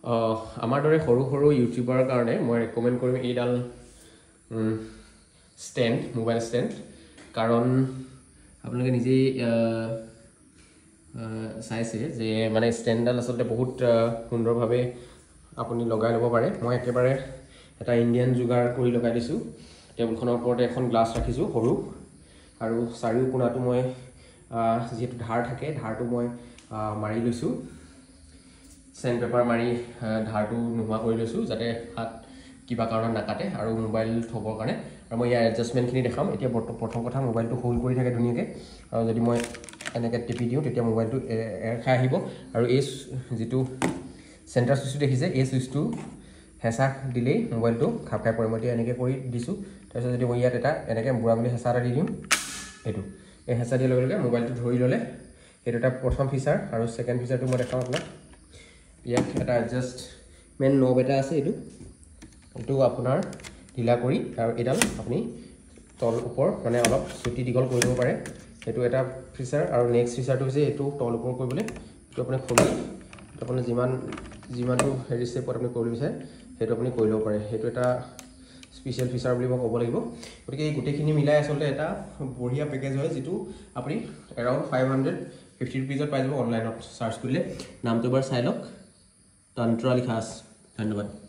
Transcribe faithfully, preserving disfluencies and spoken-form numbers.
আমাৰ দৰে সৰু সৰু ইউটিউবাৰৰ কাৰণে মই ৰেকমেণ্ড কৰিম এইডাল ষ্টেণ্ড মোবাইল ষ্টেণ্ড কাৰণ আপোনালোকে নিজেই চাইছে যে মানে ষ্টেণ্ডডাল আচলতে বহুত সুন্দৰভাৱে আপুনি লগাই ল'ব পাৰে মই একেবাৰে এটা ইণ্ডিয়ান যোগাৰ কৰি লগাই দিছোঁ টেবুলখনৰ ওপৰতে এখন গ্লাছ ৰাখিছোঁ সৰু আৰু চাৰিও কোণাটো মই যিহেতু ধাৰ থাকে ধাৰটো মই মাৰি লৈছোঁ চেণ্ড পেপাৰ মাৰি ধাৰটো নোহোৱা কৰি লৈছোঁ যাতে হাত কিবা কাৰণত নাকাটে আৰু মোবাইল থ'বৰ কাৰণে আৰু মই ইয়াৰ এডজাষ্টমেণ্টখিনি দেখাম এতিয়া প্ৰথম কথা মোবাইলটো হোল্ড কৰি থাকে ধুনীয়াকৈ আৰু যদি মই এনেকৈ টিপি দিওঁ তেতিয়া মোবাইলটো এৰ খাই আহিব আৰু এই যিটো চেণ্টাৰ চুইচটো দেখিছে এই চুইচটো হেঁচা দিলেই মোবাইলটো খাপ খাই পৰে মই এতিয়া এনেকৈ কৰি দিছোঁ তাৰপিছত যদি মই ইয়াত এটা এনেকৈ বুঢ়া বুলি হেঁচা এটা দি দিওঁ সেইটো এই হেঁচা দিয়াৰ লগে লগে মোবাইলটো ধৰি ল'লে সেইটো এটা প্ৰথম ফিচাৰ আৰু ছেকেণ্ড ফিচাৰটো মই দেখাওঁ আপোনাক ইয়াত এটা এডজাষ্টমেণ্ট নব এটা আছে এইটো এইটো আপোনাৰ ঢিলা কৰি আৰু এইডাল আপুনি তল ওপৰ মানে অলপ চুটি দীঘল কৰিব পাৰে সেইটো এটা ফিচাৰ আৰু নেক্সট ফিচাৰটো হৈছে এইটো তল ওপৰ কৰিবলৈ এইটো আপুনি খুলি আপুনি যিমান যিমানটো হেৰি ষ্টেপত আপুনি কৰিব বিচাৰে সেইটো আপুনি কৰি ল'ব পাৰে সেইটো এটা স্পেচিয়েল ফিচাৰ বুলি মই ক'ব লাগিব গতিকে এই গোটেইখিনি মিলাই আচলতে এটা বঢ়িয়া পেকেজ হয় যিটো আপুনি এৰাউণ্ড ফাইভ হাণ্ড্ৰেড ফিফটি ৰুপিজত পাই যাব অনলাইনত চাৰ্চ কৰিলে নামটো এবাৰ চাই লওক তন্ত্ৰ লিখা আছে ধন্যবাদ